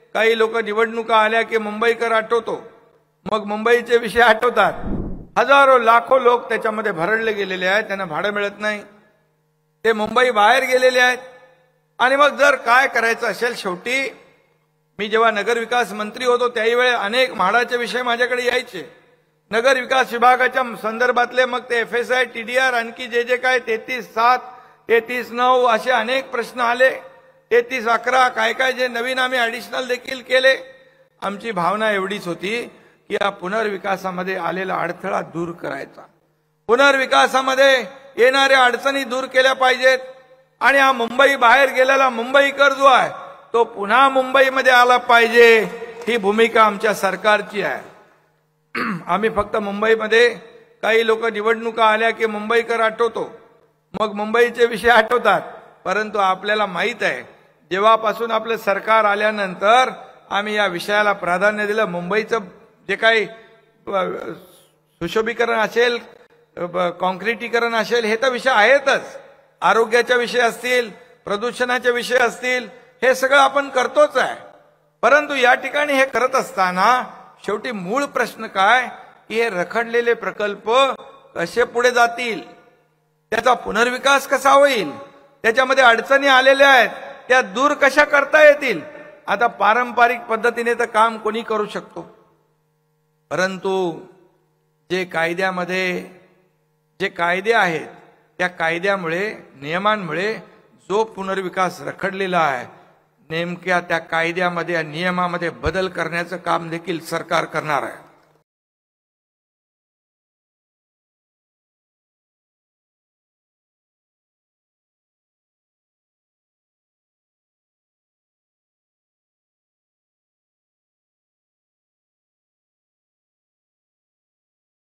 काही लोक निवडणुका आल्या की मुंबईकर आठवतो, मग मुंबईचे विषय आठवतात. हजारो लाखो लोक त्याच्यामध्ये भरडले गेलेले आहेत, त्यांना भाडं मिळत नाही, ते मुंबई बाहेर गेलेले आहेत. आणि मग जर काय करायचं असेल, शेवटी मी जेव्हा नगरविकास मंत्री होतो त्यावेळी अनेक म्हाडाचे विषय माझ्याकडे यायचे. नगरविकास विभागाच्या संदर्भातले मग ते FSI TDR आणखी जे काय 33/7 33/9 असे अनेक प्रश्न आले. 33/11 काय काय जे नवीन आम्ही ॲडिशनल देखील केले. आमची भावना एवढीच होती की या पुनर्विकासामध्ये आलेला अडथळा दूर करायचा, पुनर्विकासामध्ये येणाऱ्या अडचणी दूर केल्या पाहिजेत. आणि हा मुंबई बाहेर गेलेला मुंबईकर जो आहे तो पुन्हा मुंबईमध्ये आला पाहिजे, ही भूमिका आमच्या सरकारची आहे. आम्ही फक्त मुंबईमध्ये काही लोक निवडणुका आल्या की मुंबईकर आठवतो, मग मुंबईचे विषय आठवतात. परंतु आपल्याला माहित आहे, जेव्हापासून आपलं सरकार आल्यानंतर आम्ही या विषयाला प्राधान्य दिलं. मुंबईचं जे काही सुशोभीकरण असेल, कॉन्क्रिटीकरण असेल, हे तर विषय आहेतच. आरोग्याचे विषय असतील, प्रदूषणाचे विषय असतील, हे सगळं आपण करतोच आहे. परंतु या ठिकाणी हे करत असताना शेवटी मूळ प्रश्न काय की हे रखडलेले प्रकल्प कसे पुढे जातील, त्याचा पुनर्विकास कसा होईल, त्याच्यामध्ये अडचणी आलेल्या आहेत त्या दूर कशा करता येतील. आता पारंपरिक पद्धतीने तर काम कोणी करू शकतो, परंतु जे कायद्यामध्ये जे कायदे आहेत त्या कायद्यामुळे, नियमांमुळे जो पुनर्विकास रखडलेला आहे, नेमक्या त्या कायद्यामध्ये, नियमामध्ये बदल करण्याचं काम देखील सरकार करणार आहे.